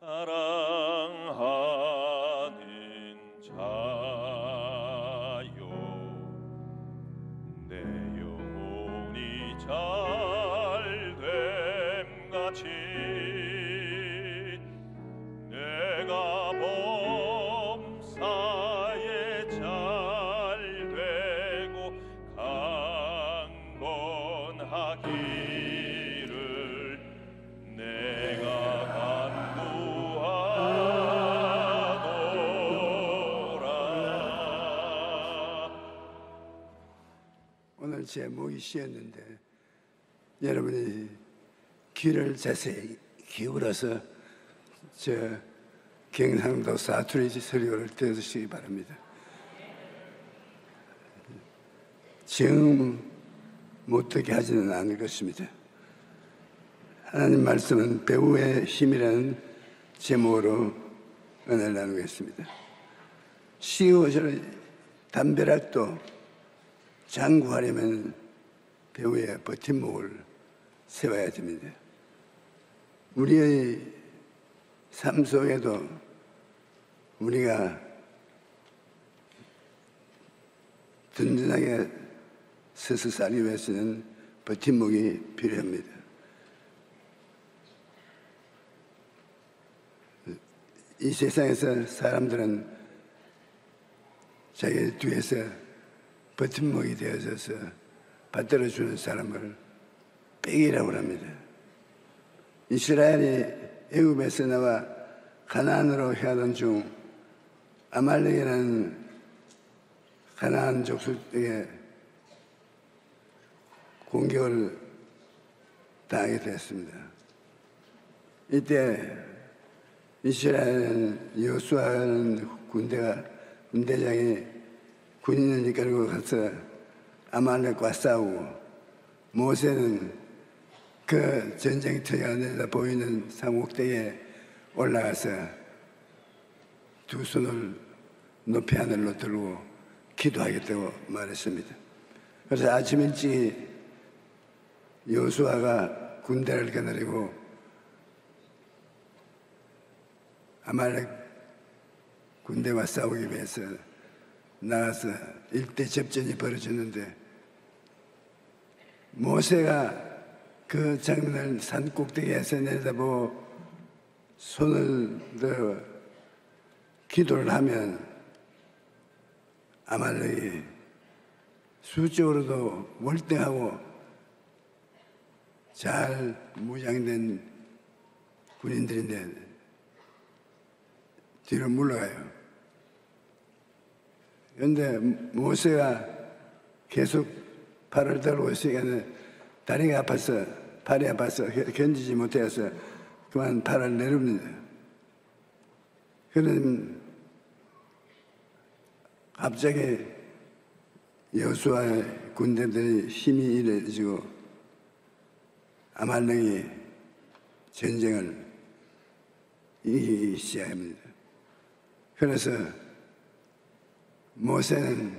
사랑하는 자요, 내 영혼이 잘됨같이 내가 범사에 잘되고 강건하기를 내가 간구하노라. 오늘 제목이 쉬었는데 여러분이 귀를 자세히 기울여서 저 경상도 사투리 설교를 들으시기 바랍니다. 정 못하게 하지는 않을 것입니다. 하나님 말씀은 배우의 힘이라는 제목으로 은혜를 나누겠습니다. 시옷을 담벼락도 장구하려면 배우의 버팀목을 세워야 됩니다. 우리의 삶 속에도 우리가 든든하게 서서 살기 위해서는 버팀목이 필요합니다. 이 세상에서 사람들은 자기 뒤에서 버팀목이 되어져서 받들어주는 사람을 백이라고 합니다. 이스라엘이 애굽에서 나와 가나안으로 향하던 중 아말렉이라는 가나안 족속에게 공격을 당하게 되었습니다. 이때 이스라엘 여호수아라는 군대장이 군인을 이끌고 가서 아말렉과 싸우고, 모세는 그 전쟁터가 내다 보이는 산꼭대기에 올라가서 두 손을 높이 하늘로 들고 기도하겠다고 말했습니다. 그래서 아침 일찍 여호수아가 군대를 거느리고 아말렉 군대와 싸우기 위해서 나가서 일대 접전이 벌어졌는데, 모세가 그 장면을 산 꼭대기에서 내다보고 손을 들어 기도를 하면 아말렉이 수적으로도 월등하고 잘 무장된 군인들인데 뒤로 물러가요. 그런데 모세가 계속 팔을 들고 있으니까 다리가 아파서, 팔이 아파서 견디지 못해서 그만 팔을 내립니다. 그는 갑자기 여호수아의 군대들이 힘이 이래지고 아말렉이 전쟁을 이기기 시작합니다. 그래서 모세는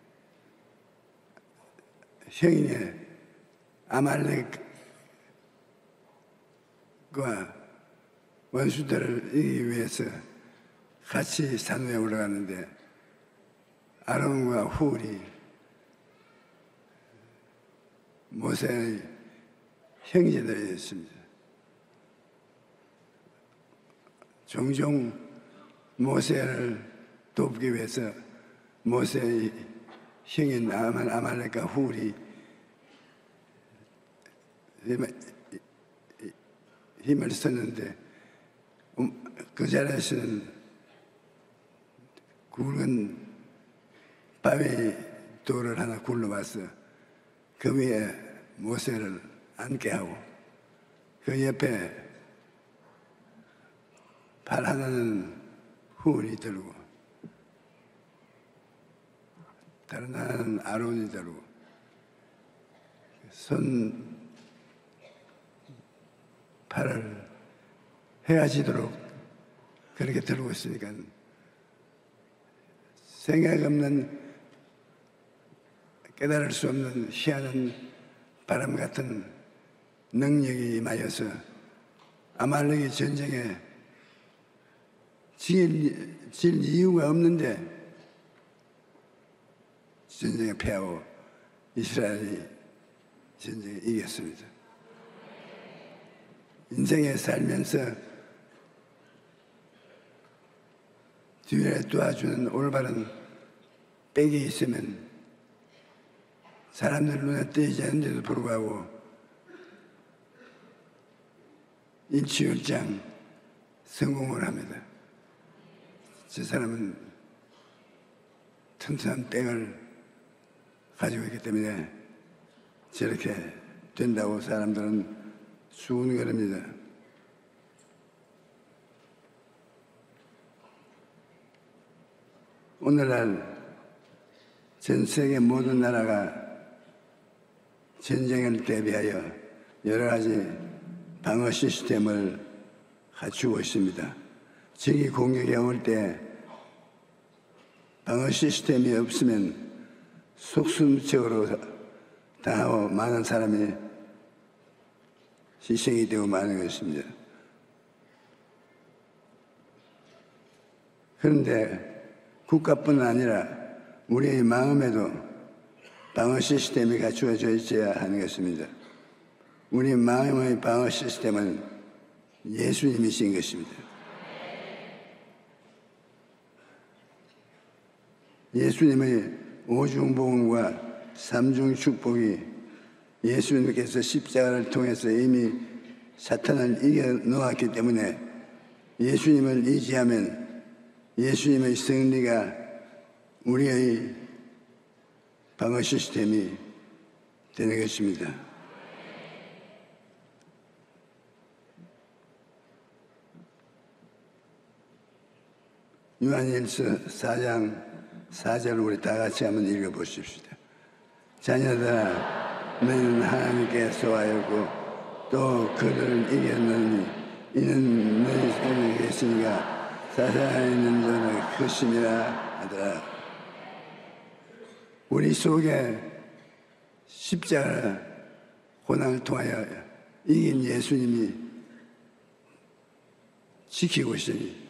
형인의 아말렉과 원수들을 이기기 위해서 같이 산 위에 올라갔는데, 아론과 훌이 모세의 형제들이었습니다. 종종 모세를 돕기 위해서 모세의 형인 아말렉과 훌이 힘을 썼는데, 그 자리에서는 굵은 바위 돌을 하나 굴러와서 그 위에 모세를 앉게 하고, 그 옆에 팔 하나는 훌이 들고 다른 하나는 아론이 들고, 손 팔을 헤어지도록 그렇게 들고 있으니까 생각 없는, 깨달을 수 없는 희한한 바람 같은 능력이 임하여서 아말렉이 전쟁에 질 이유가 없는데 전쟁에 패하고 이스라엘이 전쟁에 이겼습니다. 인생에 살면서 뒤에 도와주는 올바른 백이 있으면 사람들 눈에 띄지 않는데도 불구하고 일취월장 성공을 합니다. 저 사람은 튼튼한 백을 가지고 있기 때문에 저렇게 된다고 사람들은 수군거립니다. 오늘날 전 세계 모든 나라가 전쟁을 대비하여 여러 가지 방어 시스템을 갖추고 있습니다. 적이 공격해 올 때 방어 시스템이 없으면 속수무책으로 당하고 많은 사람이 희생이 되고 마는 것입니다. 그런데 국가뿐 아니라 우리의 마음에도 방어 시스템이 갖추어져 있어야 하는 것입니다. 우리 마음의 방어 시스템은 예수님이신 것입니다. 예수님의 오중복음과 삼중축복이 예수님께서 십자가를 통해서 이미 사탄을 이겨놓았기 때문에 예수님을 의지하면 예수님의 승리가 우리의 방어 시스템이 되는 것입니다. 요한일서 4장 4절을 우리 다 같이 한번 읽어보십시다. 자녀들아, 너희는 하나님께 소하였고 또 그를 이겼느니 이는 너희 속에 계시니가 사탄에 있는 자는 크심이라 하더라. 우리 속에 십자가 고난을 통하여 이긴 예수님이 지키고 있으니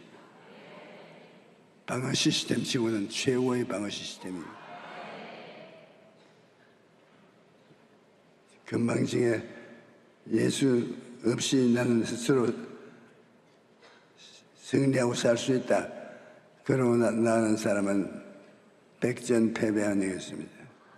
방어 시스템 치고는 최고의 방어 시스템입니다. 건방지게 예수 없이 나는 스스로 승리하고 살 수 있다. 그러고 나가는 사람은 백전패배하는 것입니다.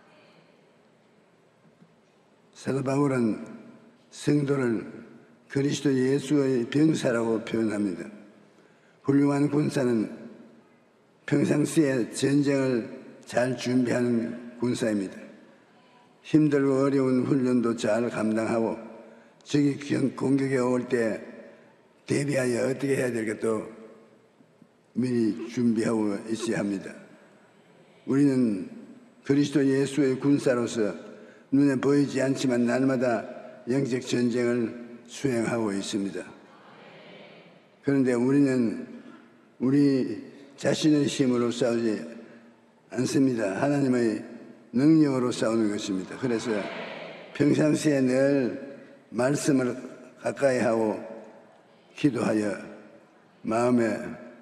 사도 바울은 성도를 그리스도 예수의 병사라고 표현합니다. 훌륭한 군사는 평상시에 전쟁을 잘 준비하는 군사입니다. 힘들고 어려운 훈련도 잘 감당하고 적이 공격에 올 때 대비하여 어떻게 해야 될것도 미리 준비하고 있어야 합니다. 우리는 그리스도 예수의 군사로서 눈에 보이지 않지만 날마다 영적 전쟁을 수행하고 있습니다. 그런데 우리는 우리 자신의 힘으로 싸우지 않습니다. 하나님의 능력으로 싸우는 것입니다. 그래서 평상시에 늘 말씀을 가까이 하고 기도하여 마음에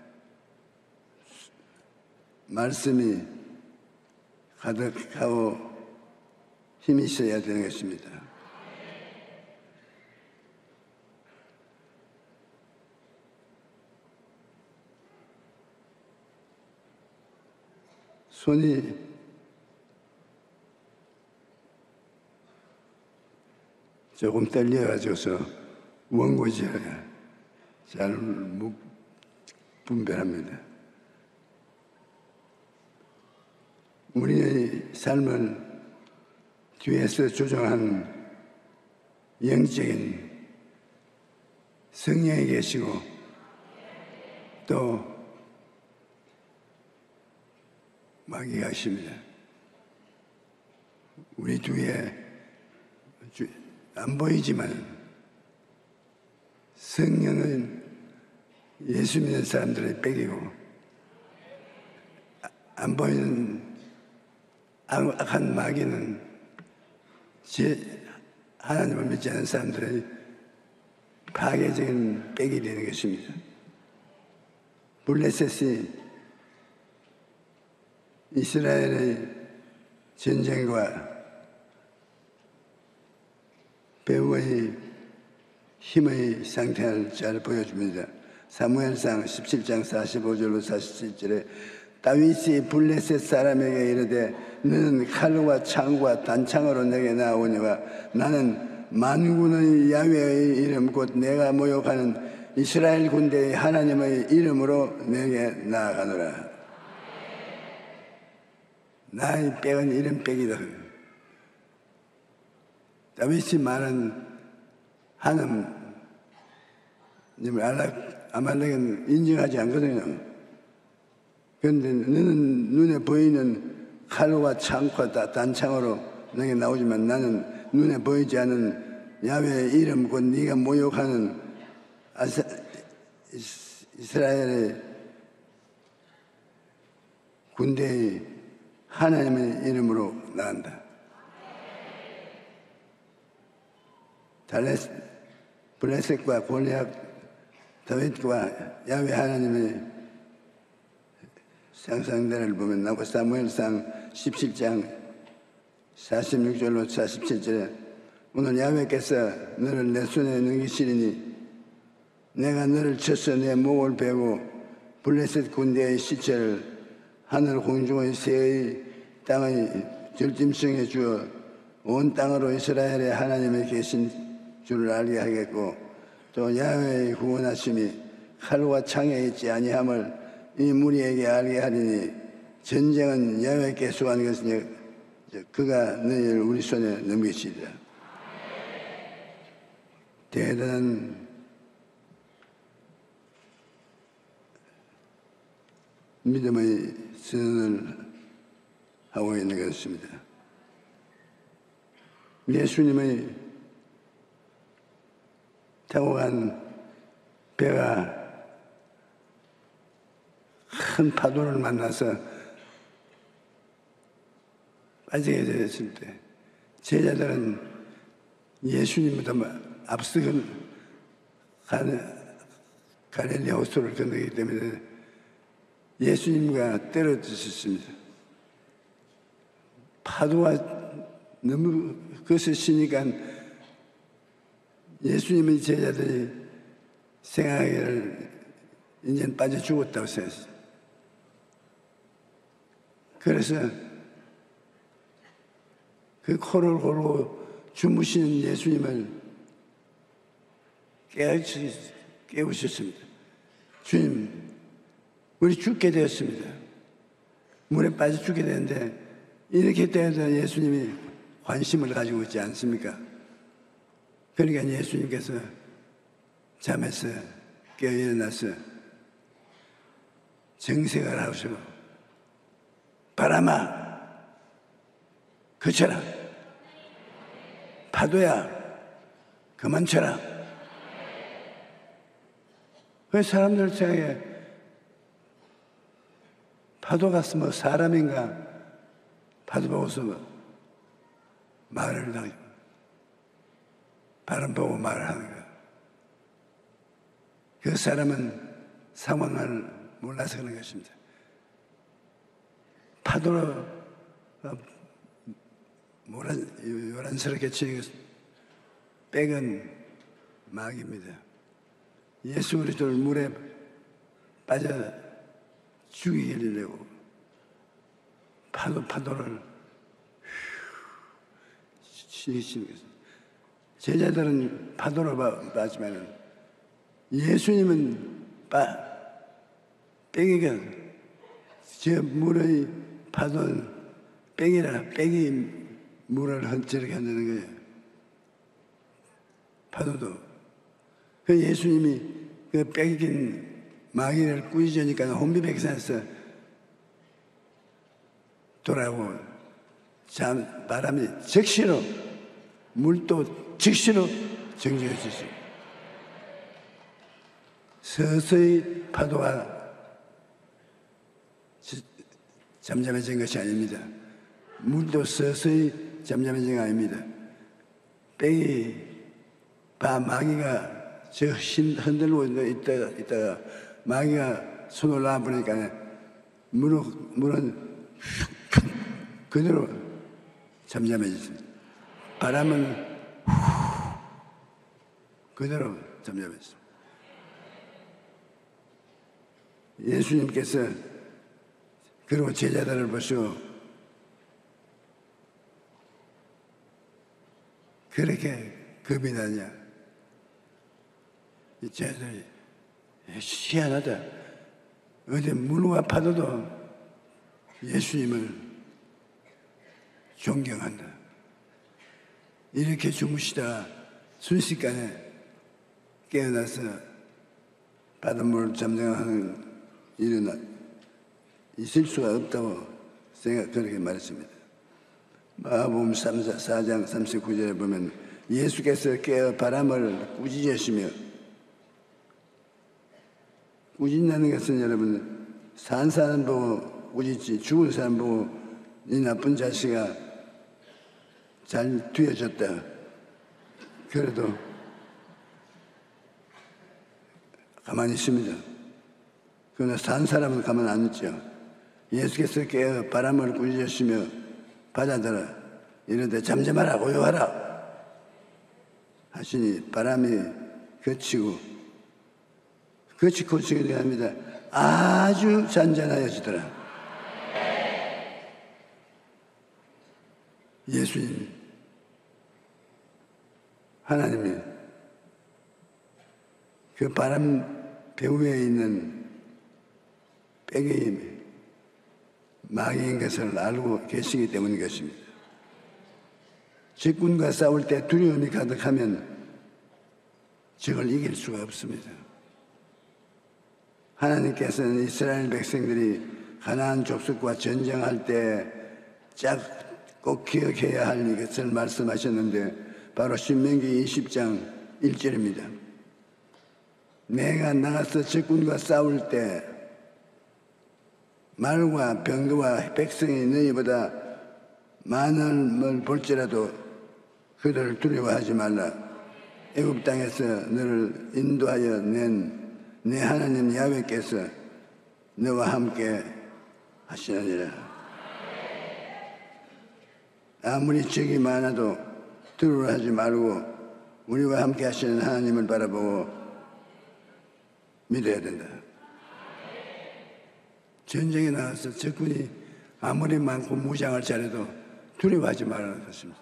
말씀이 가득하고 힘이 있어야 되는 것입니다. 손이 조금 떨려가지고서 원고지를 잘 못 분별합니다. 우리의 삶을 뒤에서 조정한 영적인 성령이 계시고 또 마귀가 있습니다. 우리 뒤에 안 보이지만 성령은 예수 믿는 사람들의 백이고 안 보이는 악한 마귀는 하나님을 믿지 않는 사람들의 파괴적인 백이 되는 것입니다. 블레셋이 이스라엘의 전쟁과 배후의 힘의 상태를 잘 보여줍니다. 사무엘상 17장 45절로 47절에 다윗이 블레셋 사람에게 이르되 너는 칼과 창과 단창으로 내게 나오니와 나는 만군의 야훼의 이름 곧 내가 모욕하는 이스라엘 군대의 하나님의 이름으로 내게 나아가노라. 나의 백은 이런 백이다. 다윗이 말한 하나님을 아말렉은 인정하지 않거든요. 그런데 너는 눈에 보이는 칼과 창과 단창으로 내게 나오지만 나는 눈에 보이지 않은 야훼의 이름 곧 네가 모욕하는 이스라엘의 군대의 하나님의 이름으로 나간다. 블레셋과 골리앗, 다윗과 야훼 하나님의 상상대를 보면 나고 사무엘상 17장 46절로 47절에 오늘 야훼께서 너를 내 손에 넘기시리니 내가 너를 쳐서 내 목을 베고 블레셋 군대의 시체를 하늘 공중의 새의 땅의 절짐승에 주어 온 땅으로 이스라엘의 하나님이 계신 줄을 알게 하겠고 또 야훼의 구원하심이 칼과 창에 있지 아니함을 이 무리에게 알게 하리니 전쟁은 야훼께 수한 것이니 그가 너희를 우리 손에 넘기시리라. 대단한 믿음의 선언을 하고 있는 것입니다. 예수님의 타고 간 배가 큰 파도를 만나서 빠지게 되었을 때 제자들은 예수님보다 앞서 갈릴리 호수를 건너기 때문에 예수님과 떨어지셨습니다. 파도가 너무 거세시니까 예수님의 제자들이 생각하기를 이제는 빠져 죽었다고 생각했어요. 그래서 그 코를 골고 주무시는 예수님을 깨우셨습니다. 주님, 우리 죽게 되었습니다. 물에 빠져 죽게 되는데 이렇게 되어서 예수님이 관심을 가지고 있지 않습니까? 그러니까 예수님께서 잠에서 깨어 일어나서 정색을 하시고 바람아 그쳐라, 파도야 그만 쳐라. 그 사람들 생각에 파도가 뭐 사람인가, 파도 보고서 말을 하고 바람 보고 말을 하는 거야. 그 사람은 상황을 몰라서 그런 것입니다. 파도로 요란스럽게 치는 백은 마귀입니다. 예수 그리스도를 물에 빠져 죽이기를 내고 파도를 치시는 것입니다. 제자들은 파도로 봤지만 예수님은 뺑이가 저 물의 파도는 뺑이라 뺑이 물을 저렇게 한다는 거예요. 파도도. 그 예수님이 그 뺑이긴 마귀를 꾸짖으니까 혼비백산에서 돌아오고 바람이 즉시로 물도 즉시로 정지해졌어요. 서서히 파도가 잠잠해진 것이 아닙니다. 물도 서서히 잠잠해진 게 아닙니다. 뺑이 마귀가 저 흔들고 있다가 마귀가 손을 놔보니까 물은 그대로 잠잠해졌습니다. 바람은 그대로 잠잠했습니다. 예수님께서 그리고 제자들을 보시고 그렇게 겁이 나냐? 이 제자들이 희한하다. 어디 물과 파도도 예수님을 존경한다. 이렇게 주무시다가 순식간에 깨어나서 바닷물 잠잠하는 일은 있을 수가 없다고 그렇게 말했습니다. 마가복음 4장 39절에 보면 예수께서 깨어 바람을 꾸짖으시며, 꾸짖는 것은 여러분 산 사람 보고 꾸짖지 죽은 사람 보고 이 나쁜 자식아 잘 뒤어졌다 그래도 가만히 있습니다. 그러나 산 사람은 가만 안 있죠. 예수께서 깨어 바람을 꾸짖으시며 바다들아 이런데 잠잠하라 고요하라 하시니 바람이 그치고 합니다. 아주 잔잔하여지더라. 예수님 하나님이 그 바람 배후에 있는 빼개임이 마귀인 것을 알고 계시기 때문인 것입니다. 적군과 싸울 때 두려움이 가득하면 적을 이길 수가 없습니다. 하나님께서는 이스라엘 백성들이 가나안 족속과 전쟁할 때 꼭 기억해야 할 이것을 말씀하셨는데 바로 신명기 20장 1절입니다. 내가 나가서 적군과 싸울 때 말과 병거와 백성이 너희보다 많음을 볼지라도 그들을 두려워하지 말라. 애굽 땅에서 너를 인도하여 낸 내 하나님 야훼께서 너와 함께 하시느니라. 아무리 적이 많아도 두려워하지 말고 우리와 함께 하시는 하나님을 바라보고 믿어야 된다. 전쟁에 나가서 적군이 아무리 많고 무장을 잘해도 두려워하지 말라는 것입니다.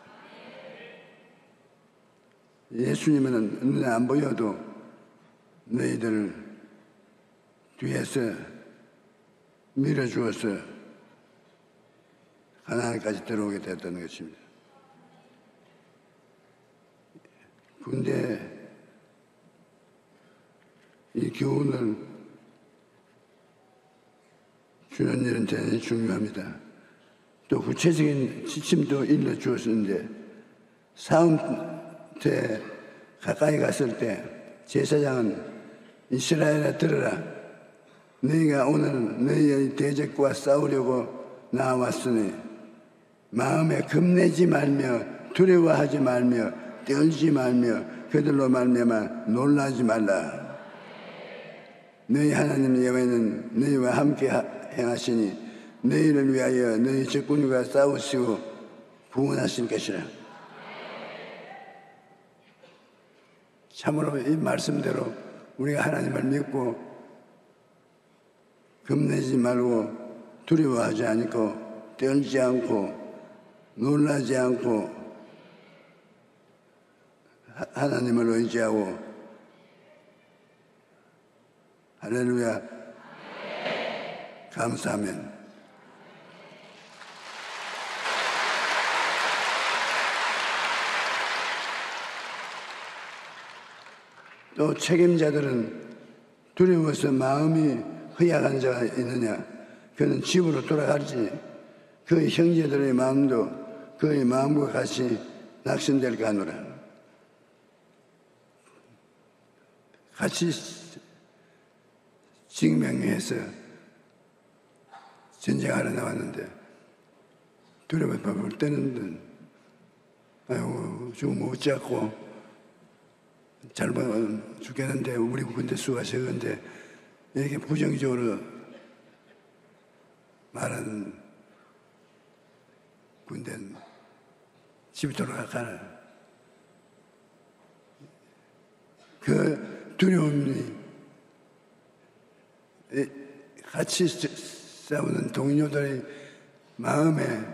예수님은 눈에 안 보여도 너희들을 뒤에서 밀어주어서 가나안까지 들어오게 되었다는 것입니다. 근데 이 교훈을 주는 일은 대단히 중요합니다. 또 구체적인 지침도 일러주었는데 싸움 때 가까이 갔을 때 제사장은 이스라엘아 들으라. 너희가 오늘 너희의 대적과 싸우려고 나왔으니 마음에 겁내지 말며 두려워하지 말며 떨지 말며 그들로 말미암아 놀라지 말라. 너희 하나님 여호와는 너희와 함께 행하시니 너희를 위하여 너희 적군과 싸우시고 구원하실 것이라. 참으로 이 말씀대로 우리가 하나님을 믿고 겁내지 말고 두려워하지 않고 떨지 않고 놀라지 않고 하나님을 의지하고 할렐루야 감사하면 또 책임자들은 두려워서 마음이 허약한 자가 있느냐? 그는 집으로 돌아갈지 그의 형제들의 마음도 그의 마음과 같이 낙심될까 하노라. 같이 직명해서 전쟁하러 나왔는데 두려워 볼 때는 아이고 좀 어찌하고 잘 죽겠는데 우리 군대 수가 적은데 이렇게 부정적으로 말하는 군대는 집에 돌아가라. 그 두려움이 같이 싸우는 동료들의 마음에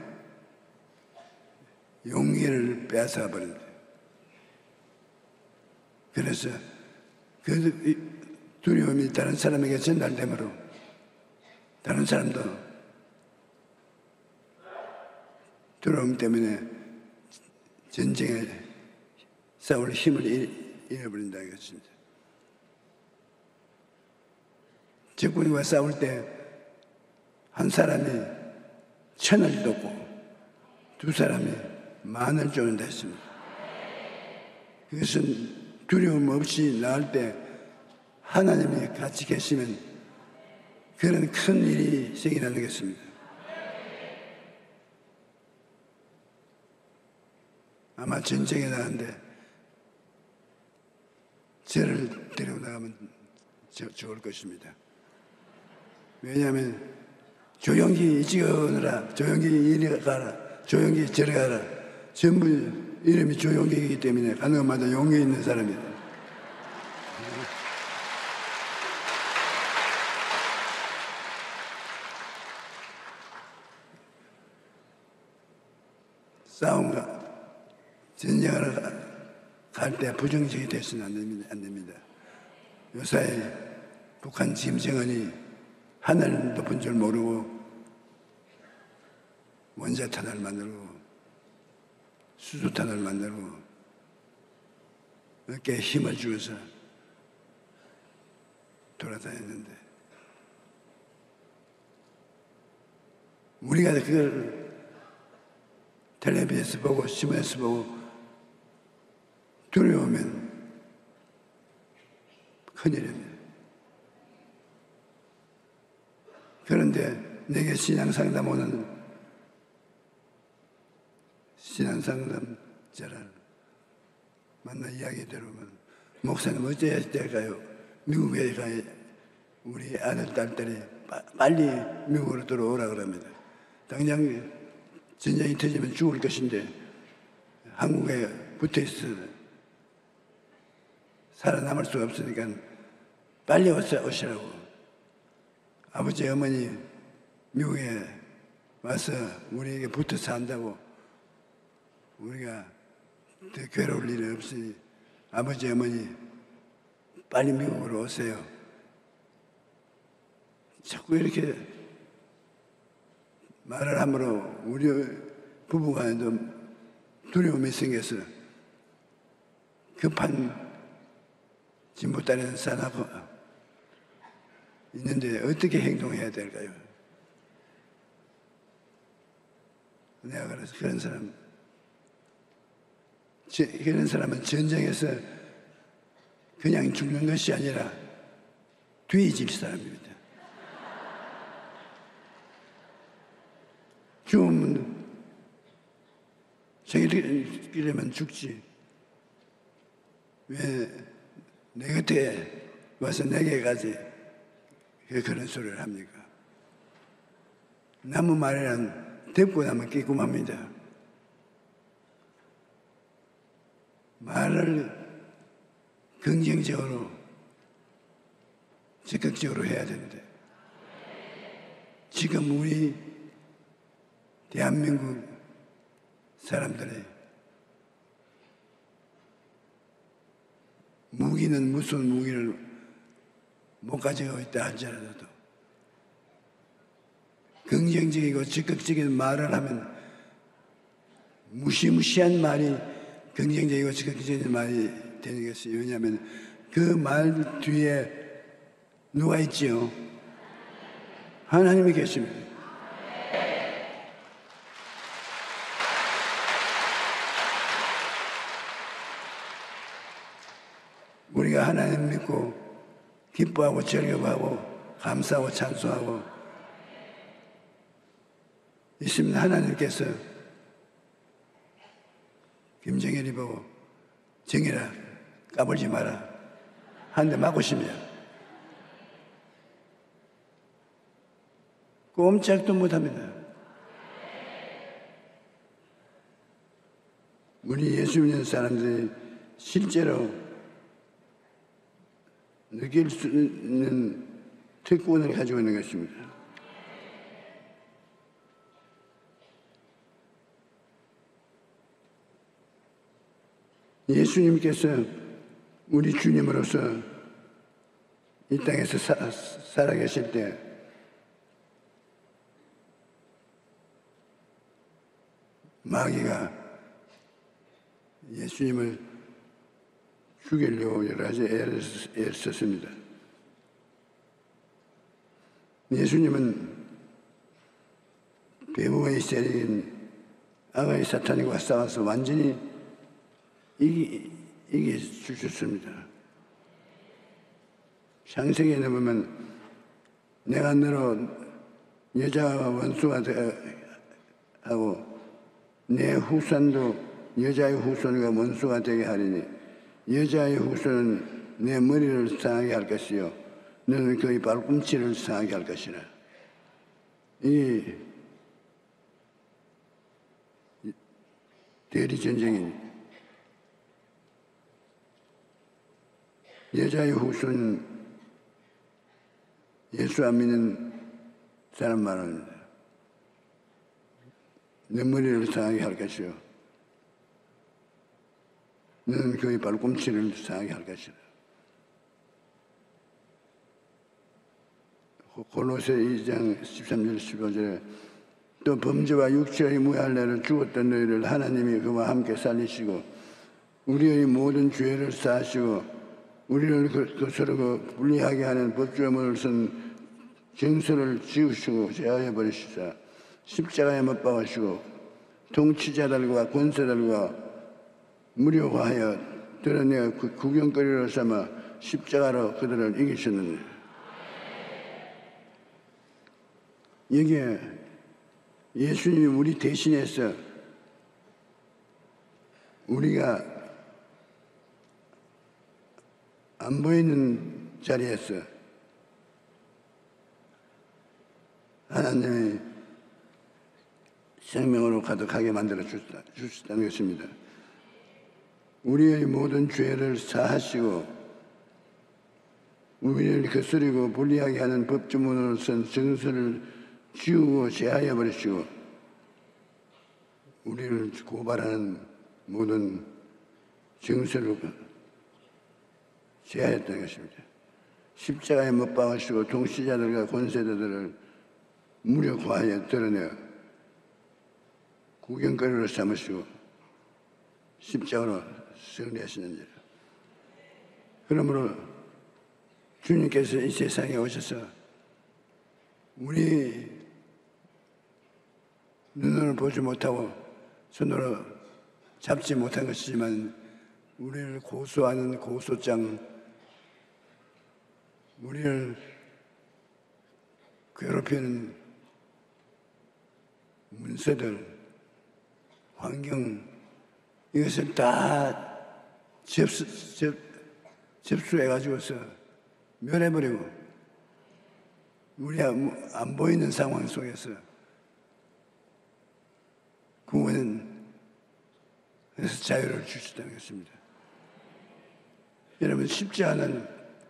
용기를 빼앗아 버린다. 그래서 그 두려움이 다른 사람에게 전달되므로 다른 사람도 두려움 때문에 전쟁에 싸울 힘을 잃어버린다 이것입니다. 적군과 싸울 때 한 사람이 1000을 돕고 두 사람이 10,000을 쫓는다 했습니다. 그것은 두려움 없이 나을 때 하나님이 같이 계시면 그런 큰 일이 생기는 것입니다. 아마 전쟁에 나가는데 저를 데리고 나가면 좋을 것입니다. 왜냐하면 조용히 이쪽에 오너라, 조용히 이리 가라, 조용히 저리 가라, 전부 이름이 조용히이기 때문에 가는 곳마다 용기 있는 사람이다. 싸움과 전쟁을 갈 때 부정적이 되서는 안 됩니다. 요사이 북한 김정은이 하늘 높은 줄 모르고 원자탄을 만들고 수소탄을 만들고 이렇게 힘을 주어서 돌아다녔는데 우리가 그걸 텔레비에서 보고 신문에서 보고 두려우면 큰일입니다. 그런데 내게 신앙상담 오는 신앙상담자를 만나 이야기 들으면 목사님 어찌해야 될까요? 미국에 가 우리 아들, 딸들이 빨리 미국으로 들어오라 그럽니다. 당장 전쟁이 터지면 죽을 것인데 한국에 붙어있어 살아남을 수가 없으니까 빨리 오시라고. 아버지, 어머니 미국에 와서 우리에게 붙어서 한다고 우리가 더 괴로울 일이 없으니 아버지, 어머니 빨리 미국으로 오세요. 자꾸 이렇게 말을 함으로 우리 부부간에도 두려움이 생겨서 급한 진보 딸에는 싸나고 있는데 어떻게 행동해야 될까요? 내가 그래서 그런 사람은 전쟁에서 그냥 죽는 것이 아니라 뒤질 사람입니다. 죽으면 저기려면 죽지. 왜 내 곁에 와서 내게 가지 그런 소리를 합니까? 나무 말이란 듣고 나면 끼꾸합니다. 말을 긍정적으로 적극적으로 해야 되는데 지금 우리 대한민국 사람들의 무기는 무슨 무기를 못 가지고 있다 할지라도 긍정적이고 적극적인 말을 하면 무시무시한 말이 긍정적이고 적극적인 말이 되는 것이 왜냐하면 그 말 뒤에 누가 있지요? 하나님이 계십니다. 우리가 하나님 믿고 기뻐하고 즐거워하고 감사하고 찬송하고 있으면 하나님께서 김정일이 보고 정일아 까불지 마라 한 대 맞고 싶냐 꼼짝도 못합니다. 우리 예수 믿는 사람들이 실제로 느낄 수 있는 특권을 가지고 있는 것입니다. 예수님께서 우리 주님으로서 이 땅에서 살아계실 때 마귀가 예수님을 죽이려고 여러 가지 애를 썼습니다. 예수님은 배후의 세력인 악의 사탄과 싸워서 완전히 이겨주셨습니다. 창세기에 보면 내가 너로 여자와 원수가 하고 내 후손도 여자의 후손과 원수가 되게 하리니 여자의 후손은 내 머리를 상하게 할 것이요 너는 그의 발꿈치를 상하게 할 것이라. 이 대리전쟁입니다. 여자의 후손은 예수 안 믿는 사람 말합니다. 내 머리를 상하게 할 것이요 너는 그의 발꿈치를 상하게 할 것이라. 골로새 2장 13절 15절에 또 범죄와 육체의 무할례를 죽었던 너희를 하나님이 그와 함께 살리시고 우리의 모든 죄를 사하시고 우리를 그것으로 분리하게 하는 법조문을 쓴 증서를 지우시고 제하여 버리시사 십자가에 못 박으시고 통치자들과 권세들과 무료화하여 드러내 구경거리로 삼아 십자가로 그들을 이기셨느니라. 여기에 예수님이 우리 대신해서 우리가 안 보이는 자리에서 하나님의 생명으로 가득하게 만들어 주셨다는 것입니다. 우리의 모든 죄를 사하시고 우리를 거스리고 불리하게 하는 법조문으로 쓴 증서를 지우고 제하여 버리시고 우리를 고발하는 모든 증서를 제하였다는 것입니다. 십자가에 못 박으시고 통치자들과 권세자들을 무력화하여 드러내어 구경거리로 삼으시고 십자가로 승리하시는지라. 그러므로 주님께서 이 세상에 오셔서 우리 눈으로 보지 못하고 손으로 잡지 못한 것이지만 우리를 고소하는 고소장, 우리를 괴롭히는 문서들, 환경, 이것을 다 접수해가지고서 멸해버리고 우리 안 보이는 상황 속에서 구원은 그래서 자유를 주시다는 것입니다. 여러분, 십자가는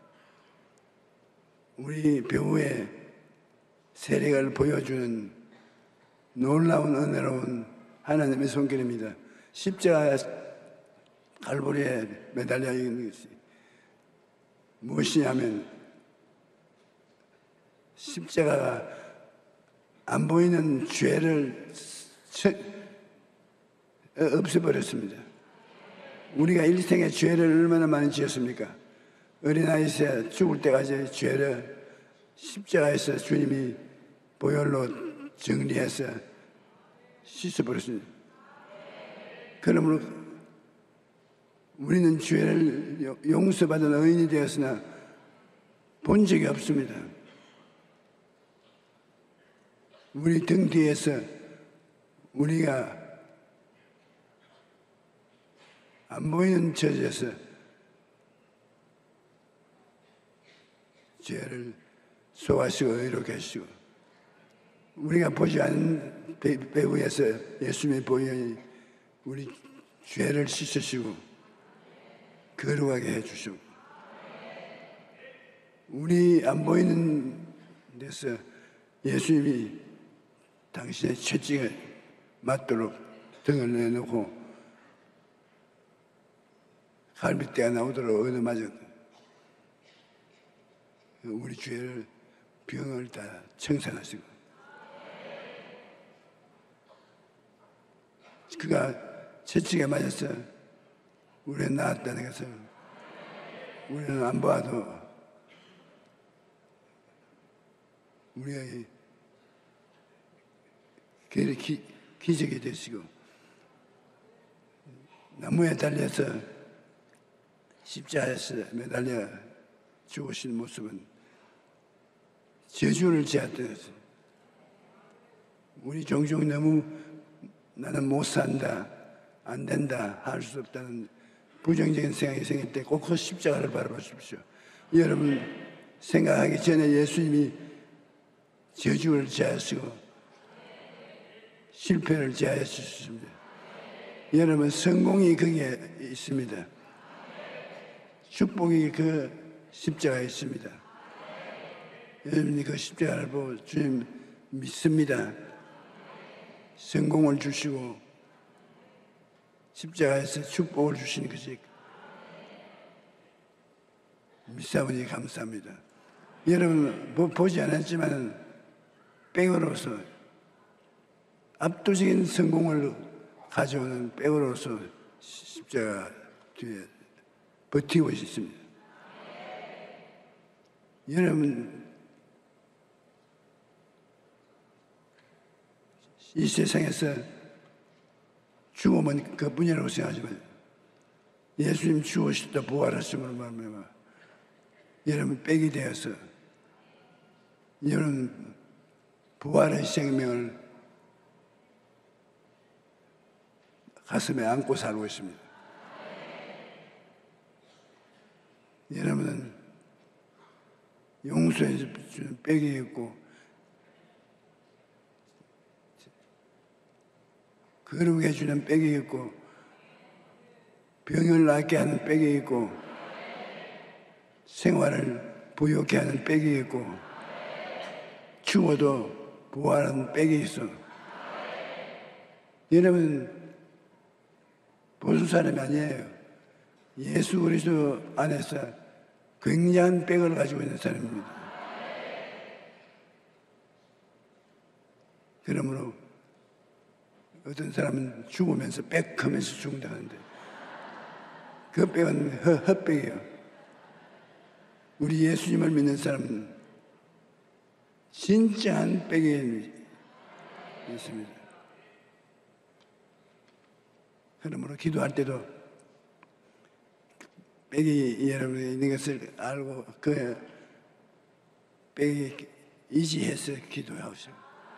우리 배후의 세력을 보여주는 놀라운 은혜로운 하나님의 손길입니다. 십자가 갈보리에 매달려 있는 것이 무엇이냐면 십자가가 안 보이는 죄를 없애버렸습니다. 우리가 일생에 죄를 얼마나 많이 지었습니까? 어린아이에서 죽을 때까지 죄를 십자가에서 주님이 보혈로 정리해서 씻어버렸습니다. 그러므로 우리는 죄를 용서받은 의인이 되었으나 본 적이 없습니다. 우리 등 뒤에서 우리가 안 보이는 처지에서 죄를 소화하시고 의롭게 하시고 우리가 보지 않는 배후에서 예수님의 보혈이 우리 죄를 씻으시고 거룩하게 해주시고, 우리 안 보이는 데서 예수님이 당신의 채찍에 맞도록 등을 내놓고 갈빗대가 나오도록 얻어맞은 우리 죄를, 병을 다 청산하시고, 그가 채찍에 맞아서 우리는 나았다는 것을 우리는 안 봐도 우리의 기적이 되시고, 나무에 달려서 십자가에서 매달려 죽으신 모습은 저주를 지었던 것입니다. 우리 종종 너무 나는 못 산다, 안 된다, 할 수 없다는 부정적인 생각이 생길 때 꼭 그 십자가를 바라보십시오. 여러분 생각하기 전에 예수님이 저주를 지하시고 실패를 지하셨습니다. 여러분 성공이 거기에 있습니다. 축복이 그 십자가에 있습니다. 여러분이 그 십자가를 보고 주님 믿습니다. 성공을 주시고 십자가에서 축복을 주시는 것이 믿사오니 감사합니다. 여러분 보지 않았지만 백으로서 압도적인 성공을 가져오는 백으로서 십자가 뒤에 버티고 있습니다. 여러분 이 세상에서 죽음은 그뿐이라고 생각하지만 예수님 죽으셨다 부활하심으로 말미암아 여러분 빽이 되어서 여러분 부활의 생명을 가슴에 안고 살고 있습니다. 여러분은 용서해 주는 빽이 있고 거룩해 해주는 빽이 있고 병을 낫게 하는 빽이 있고 생활을 부유하게 하는 빽이 있고 죽어도 부활하는 빽이 있어. 여러분 보수 사람이 아니에요. 예수 그리스도 안에서 굉장한 빽을 가지고 있는 사람입니다. 그러므로 어떤 사람은 죽으면서 빽하면서 죽는다는데 그 빽은 헛빽이에요. 우리 예수님을 믿는 사람은 진짜한 빽이 있습니다. 그러므로 기도할 때도 빽이 여러분이 있는 것을 알고 그 빽이 의지해서 기도하시고,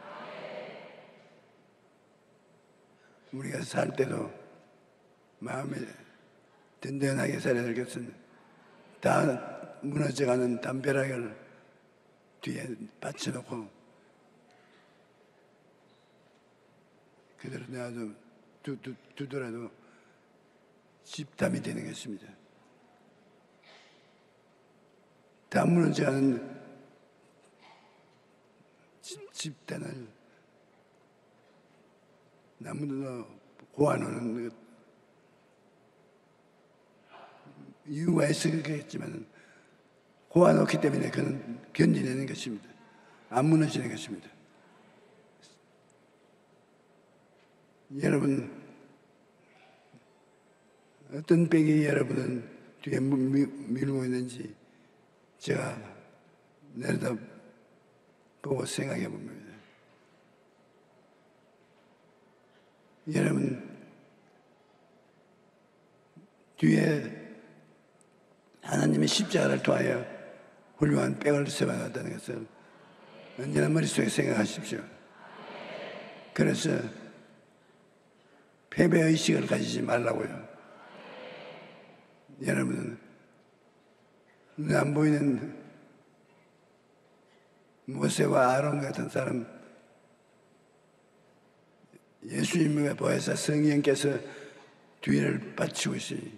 우리가 살 때도 마음에 든든하게 살아야 될 것은 다 무너져가는 담벼락을 뒤에 받쳐놓고 그대로 놔도 두더라도 집담이 되는 것입니다. 다 무너져가는 집단을 나무도 고아놓는 것, 이유가 있었겠지만 고아놓기 때문에 그는 견디내는 것입니다. 안 무너지는 것입니다. 여러분 어떤 빽이 여러분은 뒤에 밀고 있는지 제가 내려다 보고 생각해 봅니다. 여러분 뒤에 하나님의 십자가를 통하여 훌륭한 빽을 세워놨다는 것을 언제나 머릿속에 생각하십시오. 그래서 패배의식을 가지지 말라고요. 여러분은 눈에 안 보이는 모세와 아론 같은 사람 예수님을 보혜사 성령께서 뒤를 받치고 있으니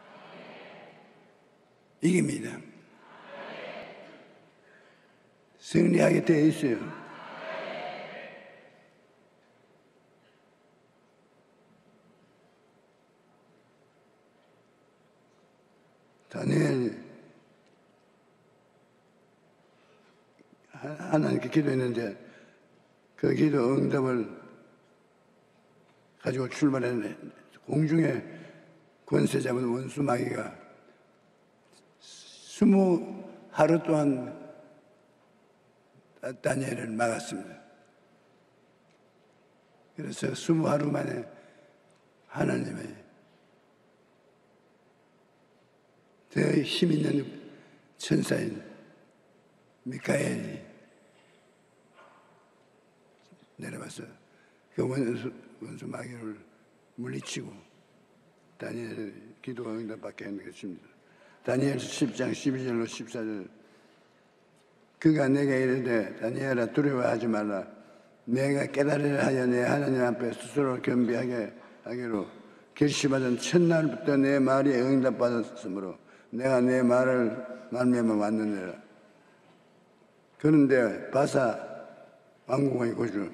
이깁니다. 승리하게 되어 있어요. 다니엘이 하나님께 기도했는데 그 기도 응답을 가지고 출발했는데 공중에 권세 잡은 원수 마귀가 20하루 동안 다니엘을 막았습니다. 그래서 20하루 만에 하나님의 더 힘 있는 천사인 미카엘이 내려와서 그 원수 마귀를 물리치고 다니엘의 기도가 응답받게 하는 것입니다. 다니엘 10장 12절로 14절 그가 내게 이르되 다니엘아 두려워하지 말라 내가 깨달으려 하여 내 하나님 앞에 스스로 겸비하게 하기로 결심하던 첫날부터 내 말이 응답받았으므로 내가 내 말을 말미암아 왔느니라. 그런데 바사 왕궁의 군주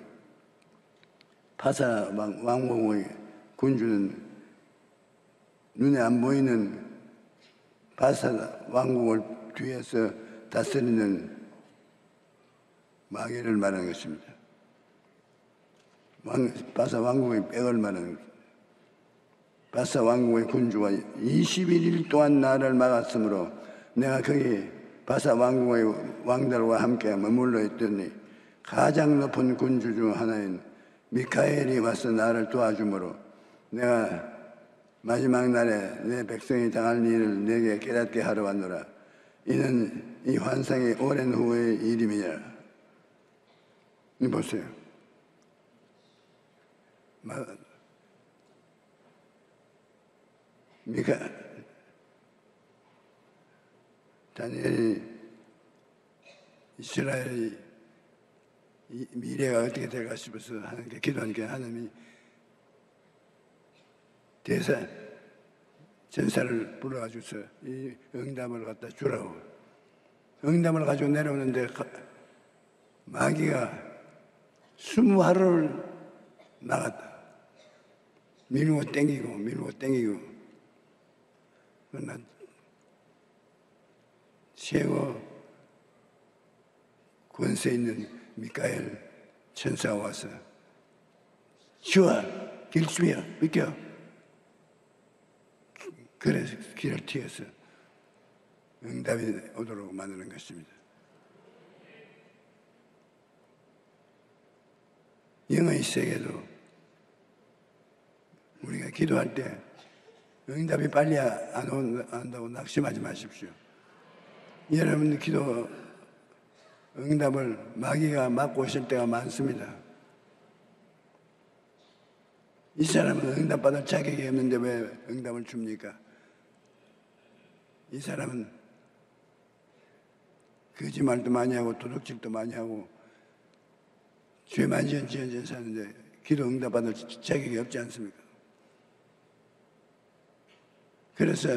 바사 왕궁의 군주는 눈에 안 보이는 바사 왕국을 뒤에서 다스리는 마귀를 말하는 것입니다. 바사 왕국의 백을 말하는 것입니다. 바사 왕국의 군주가 21일 동안 나를 막았으므로 내가 거기 바사 왕국의 왕들과 함께 머물러 있더니 가장 높은 군주 중 하나인 미카엘이 와서 나를 도와주므로 내가 마지막 날에 내 백성이 당할 일을 내게 깨닫게 하러 왔노라. 이는 이 환상이 오랜 후의 일임이라. 이 보세요. 다니엘이 이스라엘의 미래가 어떻게 될까 싶어서 하나님께 기도하니까 하나님이 대사 전사를 불러가지고서 이 응답을 갖다 주라고 응답을 가지고 내려오는데 마귀가 20하루를 나갔다. 밀고 땡기고 그러나 최고 권세 있는 미카엘 천사가 와서 주와 길주여 비켜 그래서 길을 트여서 응답이 오도록 만드는 것입니다. 영의 세계도 우리가 기도할 때 응답이 빨리 안 온다고 낙심하지 마십시오. 여러분 기도 응답을 마귀가 막고 있을 때가 많습니다. 이 사람은 응답받을 자격이 없는데 왜 응답을 줍니까? 이 사람은 거짓말도 많이 하고 도둑질도 많이 하고 죄 많이 지은 사는데 기도 응답받을 자격이 없지 않습니까? 그래서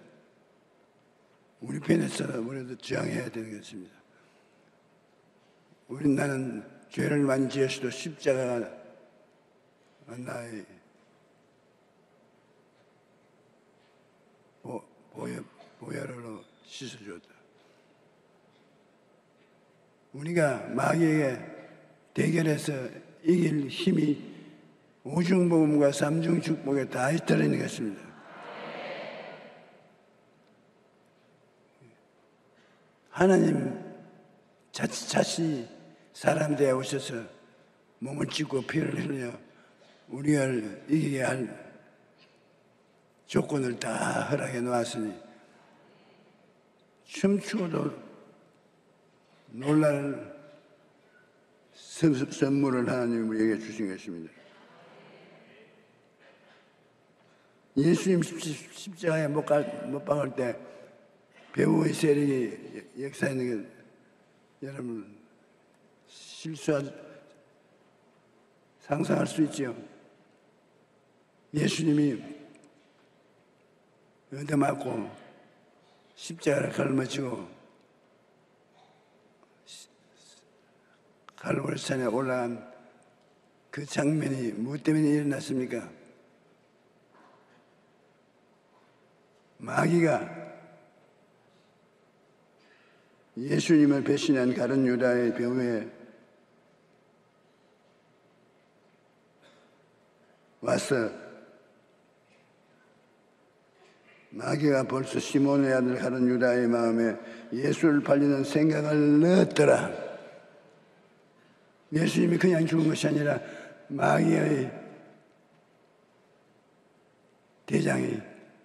우리 편에서 우리도 저항해야 되는 것입니다. 나는 죄를 많이 지었어도 십자가가 나의 보혈로 씻어줬다. 우리가 마귀에게 대결해서 이길 힘이 오중복음과 삼중축복에 다 들어있는 것입니다. 하나님 자신이 사람 되어 오셔서 몸을 찢고 피를 흘려 우리를 이기게 할 조건을 다 허락해 놓았으니 춤추고도 놀랄 선물을 하나님이 우리에게 주신 것입니다. 예수님 십자가에 못 박을 때 배우의 세력이 역사하는 게 여러분 상상할 수 있죠. 예수님이 얻어맞고 십자가를 걸머지고 갈보리산에 올라간 그 장면이 무엇 때문에 일어났습니까? 마귀가 예수님을 배신한 가룟 유다의 배후에 와서 마귀가 벌써 시몬의 아들 가룟 유다의 마음에 예수를 팔리는 생각을 넣었더라. 예수님이 그냥 죽은 것이 아니라 마귀의 대장이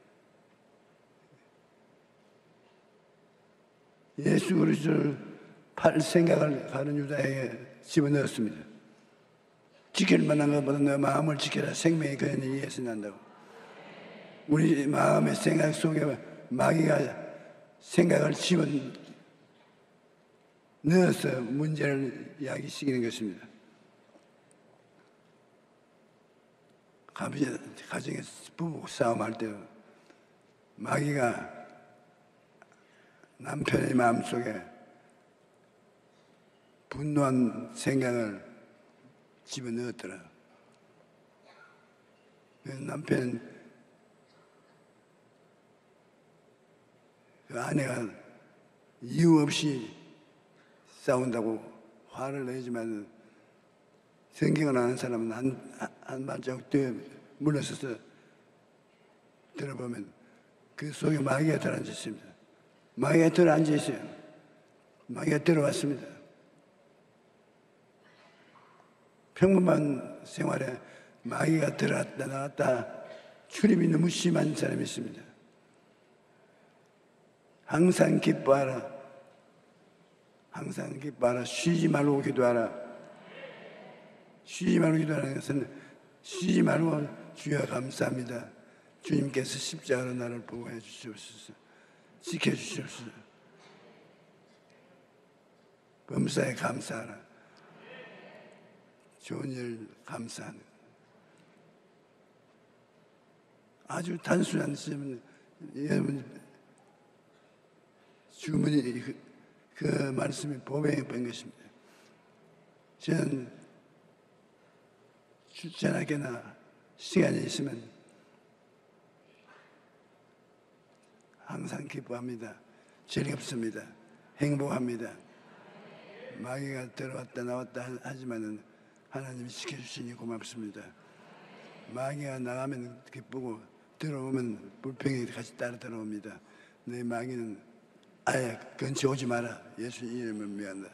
예수 그리스도를 팔 생각을 가룟 유다에게 집어넣었습니다. 지킬 만한 것보다 너 마음을 지켜라. 생명이 그 안에 이에서 난다고. 우리 마음의 생각 속에 마귀가 생각을 집어넣어서 문제를 야기시키는 것입니다. 가정에서 부부 싸움할 때 마귀가 남편의 마음속에 분노한 생각을 집어넣었더라. 남편은 그 아내가 이유 없이 싸운다고 화를 내지만 성경을 아는 사람은 한 발자국 뒤에 물러서서 들어보면 그 속에 마귀가 들어앉아 있습니다. 마귀가 들어앉아 있어요. 마귀가 들어왔습니다. 평범한 생활에 마귀가 들어왔다 나왔다 출입이 너무 심한 사람이 있습니다. 항상 기뻐하라. 항상 기뻐하라. 쉬지 말고 기도하라. 쉬지 말고 기도하라는 것은 쉬지 말고 주여 감사합니다. 주님께서 십자가로 나를 보호해 주시옵소서. 지켜주시옵소서. 범사에 감사하라. 좋은 일 감사하는 아주 단순한 질문. 여러분 주문이 그 말씀이 보배에 뺀 것입니다. 저는 주저하게나 시간이 있으면 항상 기뻐합니다. 즐겁습니다. 행복합니다. 마귀가 들어왔다 나왔다 하지만은 하나님이 지켜주시니 고맙습니다. 마귀가 나가면 기쁘고 들어오면 불평이 같이 따라 들어옵니다. 내 마귀는 아예 근처 오지 마라. 예수 이름을 미안다.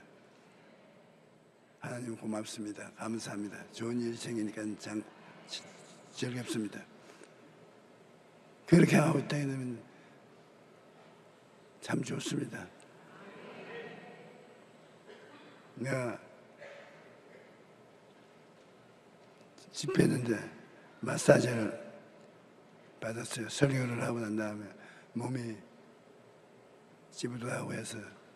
하나님 고맙습니다. 감사합니다. 좋은 일이 생기니까 즐겁습니다. 그렇게 하고 있다 이러면 참 좋습니다. 내가 집회했는데 마사지를 받았어요. 설교를 하고 난 다음에 몸이 찌부둥하고 해서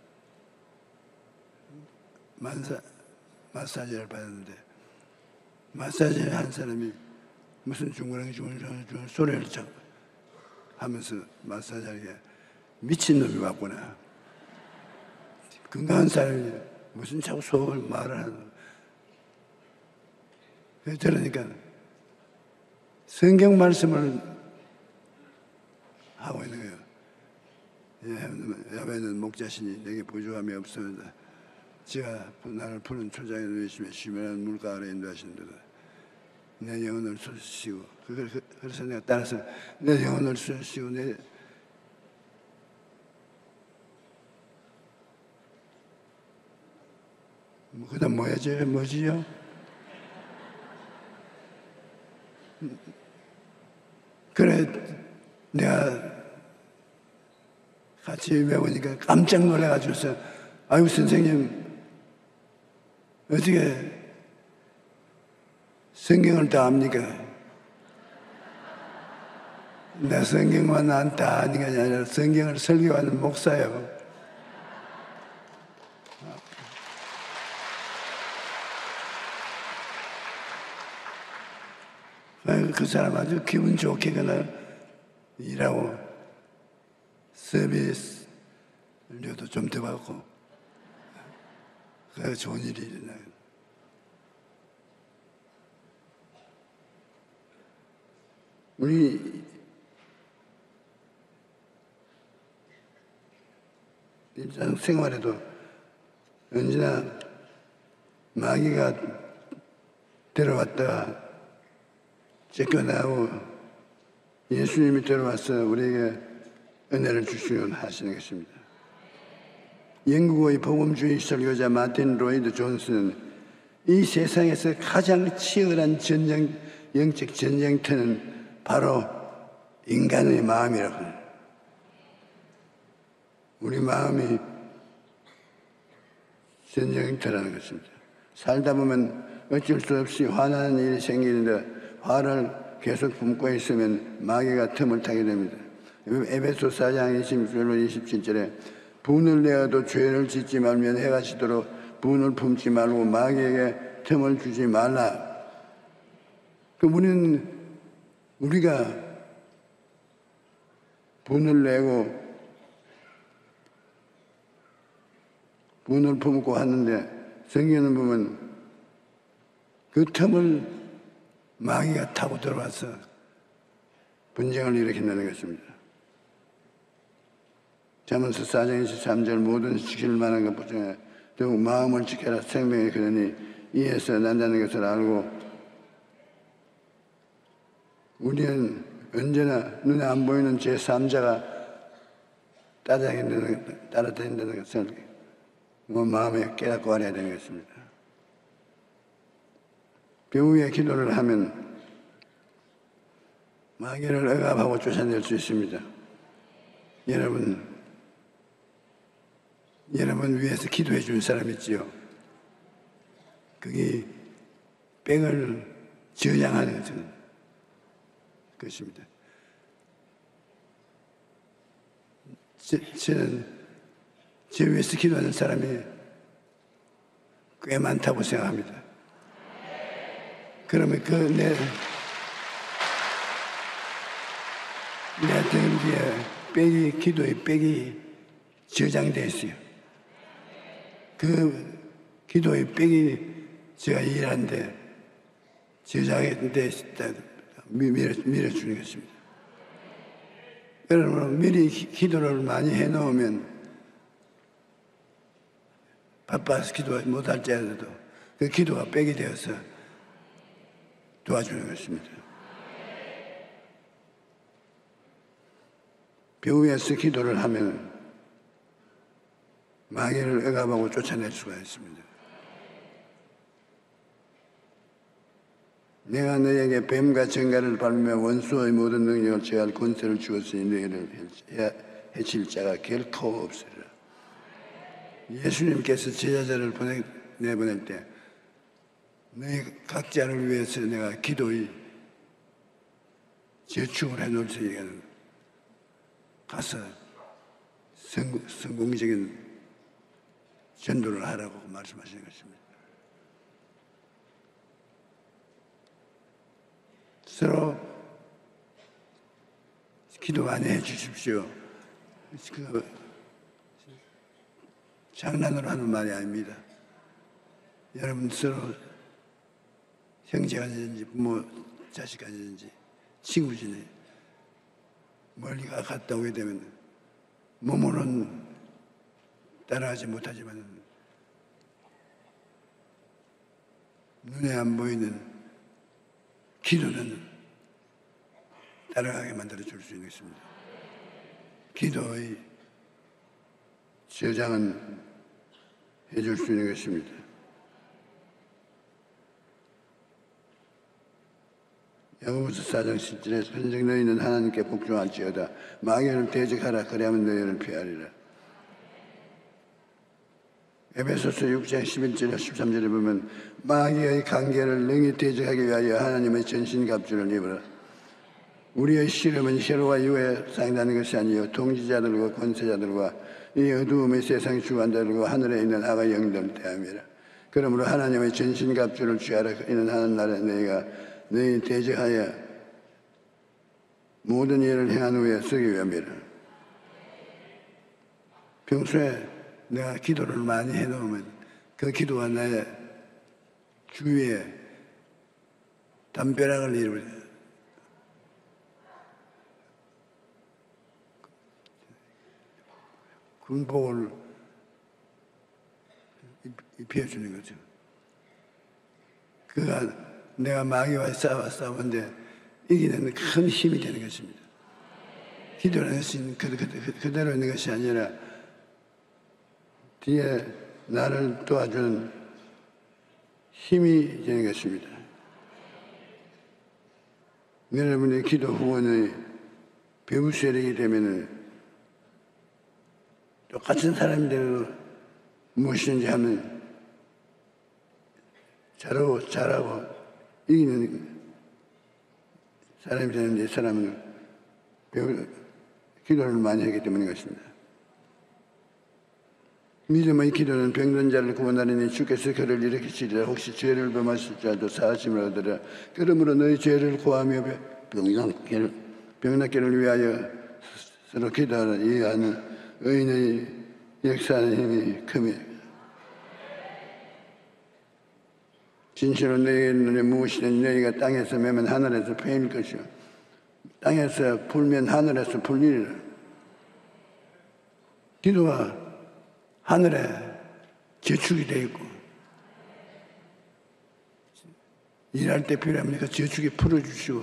마사지를 받았는데 마사지를 한 사람이 무슨 중구랑 소리를 하면서 마사지하게 미친놈이 왔구나. 건강한 사람이 무슨 자꾸 속을 말을 하는. 그러니까 성경 말씀을 하고 있는 거예요. 야훼는 목자시니 내게 부족함이 없습니다. 제가 나를 푸른 초장에 누이시며 쉬면한 물가 아래 인도하시는도다. 내 영혼을 쑤시고 그래서 내가 따라서 내 영혼을 쑤시고 그다음 뭐지요? 그래 내가 같이 외우니까 깜짝 놀라가지고서 아유 선생님 어떻게 성경을 다 압니까? 내 성경만 안 다 아는 게 아니라 성경을 설교하는 목사예요. 그 사람 아주 기분 좋게 그날 일하고 서비스료도 좀 더 받고 그 좋은 일이 일어나요. 우리 일상 생활에도 언제나 마귀가 들어왔다가 쫓겨나고 예수님이 들어와서 우리에게 은혜를 주시곤 하시는 것입니다. 영국의 복음주의 설교자 마틴 로이드 존스는 이 세상에서 가장 치열한 영적 전쟁터는 바로 인간의 마음이라고 합니다. 우리 마음이 전쟁터라는 것입니다. 살다 보면 어쩔 수 없이 화나는 일이 생기는데 화를 계속 품고 있으면 마귀가 틈을 타게 됩니다. 에베소 4장 26절로 27절에 분을 내어도 죄를 짓지 말면 해가 지도록 분을 품지 말고 마귀에게 틈을 주지 말라. 우리가 분을 내고 분을 품고 하는데 성경을 보면 그 틈을 마귀가 타고 들어와서 분쟁을 일으킨다는 것입니다. 잠언서 4장 23절 모든 지킬 만한 것 중에 더욱 마음을 지켜라 생명의 근원이 이에서 난다는 것을 알고 우리는 언제나 눈에 안 보이는 제3자가 따라다닌다는 것을 마음에 깨닫고 알아야 되는 것입니다. 배우의 기도를 하면 마귀를 억압하고 쫓아낼 수 있습니다. 여러분 위해서 기도해 준 사람 있지요. 그게 뺑을 저장하는 것입니다. 저는 저 위해서 기도하는 사람이 꽤 많다고 생각합니다. 그러면 내 등 뒤에 기도의 빽이 저장되어 있어요. 그 기도의 빽이 제가 일하는데 저장돼 있다 밀어주는 것입니다. 여러분 미리 기도를 많이 해놓으면 바빠서 기도 못할지라도 그 기도가 빽이 되어서 도와주는 것입니다. 배후에서 기도를 하면 마귀를 억압하고 쫓아낼 수가 있습니다. 내가 너에게 뱀과 정갈을 밟으며 원수의 모든 능력을 제할 권세를 주었으니 너희를 해칠 자가 결코 없으리라. 예수님께서 제자들을 내보낼 때 너희 각자를 위해서 내가 기도의 저축을 해놓을 테니까 가서 성공적인 전도를 하라고 말씀하시는 것입니다. 서로 기도 많이 해 주십시오. 장난으로 하는 말이 아닙니다. 여러분 서로 형제가 되든지 부모 자식가 되든지 친구지네 멀리 갔다 오게 되면 몸으로는 따라하지 못하지만 눈에 안 보이는 기도는 따라가게 만들어 줄 수 있는 것입니다. 기도의 저장은 해줄 수 있는 것입니다. 야고보서 4장 10절에 선생 너희는 하나님께 복종할지어다 마귀를 대적하라 그리하면 너희를 피하리라. 에베소서 6장 11절에 13절에 보면 마귀의 관계를 능히 대적하기 위하여 하나님의 전신갑주를 입으라. 우리의 씨름은 혈과 육에 상대하는 것이 아니요 통치자들과 권세자들과 이 어두움의 세상 주관자들과 하늘에 있는 악의 영들 대함이라. 그러므로 하나님의 전신갑주를 취하라. 이는 하는 날에 너희가 너희 대적하여 모든 일을 행한 후에 쓰기 위함이라. 평소에 내가 기도를 많이 해놓으면 그 기도가 나의 주위에 담벼락을 이루려. 군복을 입혀주는 거죠. 그가 내가 마귀와 싸우는데 이기는 큰 힘이 되는 것입니다. 기도라는 것은 그대로 있는 것이 아니라 뒤에 나를 도와주는 힘이 되는 것입니다. 여러분의 기도 후원의 배우 세력이 되면은 똑같은 사람들로 무엇이든지 하면 잘하고 이기는 사람이 되는데 이 사람은 기도를 많이 하기 때문인 것입니다. 믿음의 기도는 병든 자를 구원하리니 주께서 그를 일으키시리라. 혹시 죄를 범하실 자도 사하심을 얻으라. 그러므로 너희 죄를 구하며 병낫기를 위하여 서로 기도하라. 이해하는 의인의 역사하는 힘이 큽니다. 진실로 너희 눈에 무엇이든 너희가 땅에서 매면 하늘에서 패일 것이요 땅에서 풀면 하늘에서 풀리리라. 기도가 하늘에 저축이 되어 있고 일할 때 필요하면 그 저축이 풀어주시고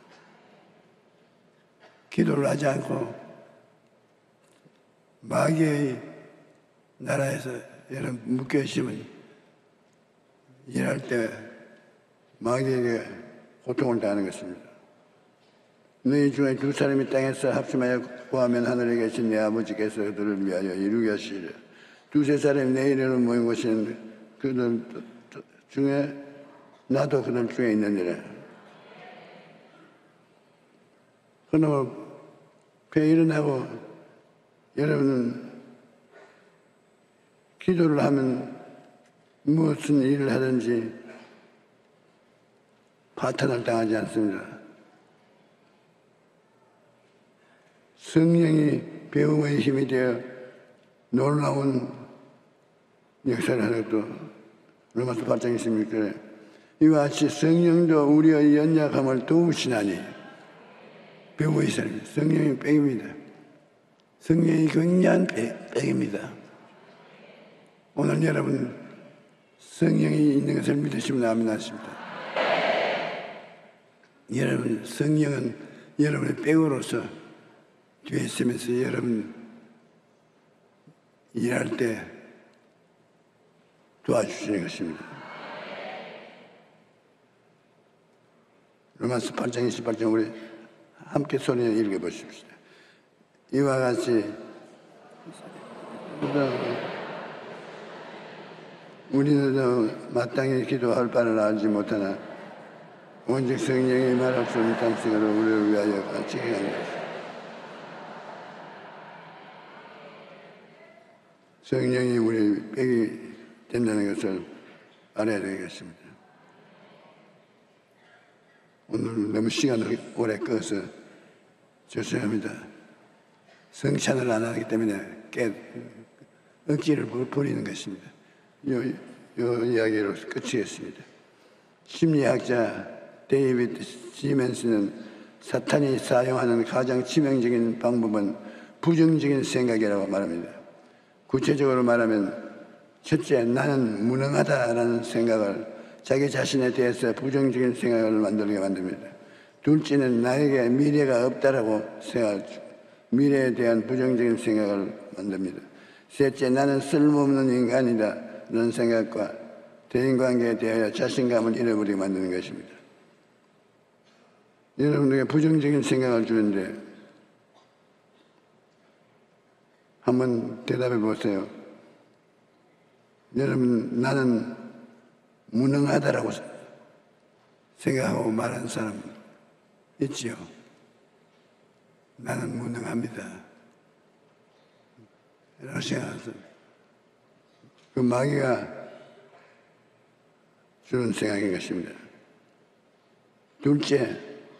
기도를 하지 않고 마귀의 나라에서 여러분 묶여있으면 일할 때 마귀에게 고통을 당하는 것입니다. 너희 중에 두 사람이 땅에서 합심하여 구하면 하늘에 계신 내 아버지께서 그들을 위하여 이루게 하시리라. 두세 사람이 내 이름으로 모인 곳은 그들 중에 나도 그들 중에 있느니라. 그러나 배 일어나고 여러분은 기도를 하면 무슨 일을 하든지 파탄을 당하지 않습니다. 성령이 배움의 힘이 되어 놀라운 역사를 하는 것도 로마서 8장 26절에 이와 같이 성령도 우리의 연약함을 도우시나니 배움의 사람입니다. 성령이 백입니다. 성령이 굉장한 백입니다. 오늘 여러분 성령이 있는 것을 믿으시면 아멘 하십니다. 여러분 성령은 여러분의 백으로서 뒤에 있으면서 여러분 일할 때 도와주시는 것입니다. 로마서 8장 28장 우리 함께 소리를 읽어보십시다. 이와 같이 우리는 마땅히 기도할 바를 알지 못하나 오직 성령이 말할 수 없는 탄식으로 우리를 위하여 같이 행하는 것입니다. 성령이 우리 백이 된다는 것을 알아야 되겠습니다. 오늘 너무 시간을 오래 꺼서 죄송합니다. 성찬을 안 하기 때문에 억지를 부리는 것입니다. 요 이야기로 끝이겠습니다. 심리학자 데이비드 시멘스는 사탄이 사용하는 가장 치명적인 방법은 부정적인 생각이라고 말합니다. 구체적으로 말하면 첫째, 나는 무능하다라는 생각을 자기 자신에 대해서 부정적인 생각을 만들게 만듭니다. 둘째는 나에게 미래가 없다라고 생각하죠. 미래에 대한 부정적인 생각을 만듭니다. 셋째, 나는 쓸모없는 인간이다라는 생각과 대인관계에 대하여 자신감을 잃어버리게 만드는 것입니다. 여러분에게 부정적인 생각을 주는데 한번 대답해 보세요. 여러분, 나는 무능하다라고 생각하고 말하는 사람 있지요? 나는 무능합니다. 라고 생각해서 그 마귀가 주는 생각인 것입니다. 둘째,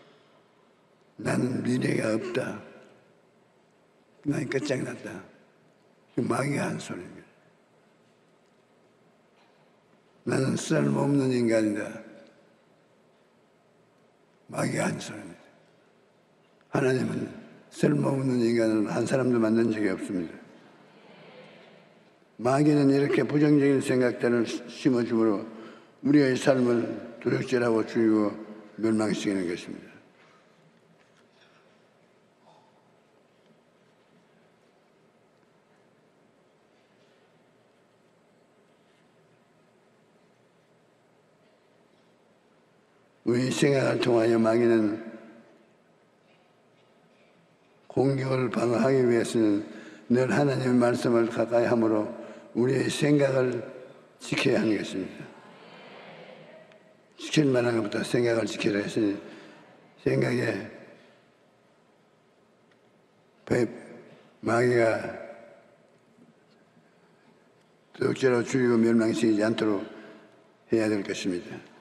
나는 미래가 없다. 난 끝장났다. 마귀가 한 소리입니다. 나는 쓸모없는 인간이다. 마귀가 한 소리입니다. 하나님은 쓸모없는 인간을 한 사람도 만든 적이 없습니다. 마귀는 이렇게 부정적인 생각들을 심어주므로 우리의 삶을 도둑질하고 죽이고 멸망시키는 것입니다. 우리 생각을 통하여 마귀는 공격을 방어하기 위해서는 늘 하나님의 말씀을 가까이 함으로 우리의 생각을 지켜야 하는 것입니다. 지킬 만한 것부터 생각을 지키라 했으니 생각에 마귀가 도둑질하고 죽이고 멸망시키지 않도록 해야 될 것입니다.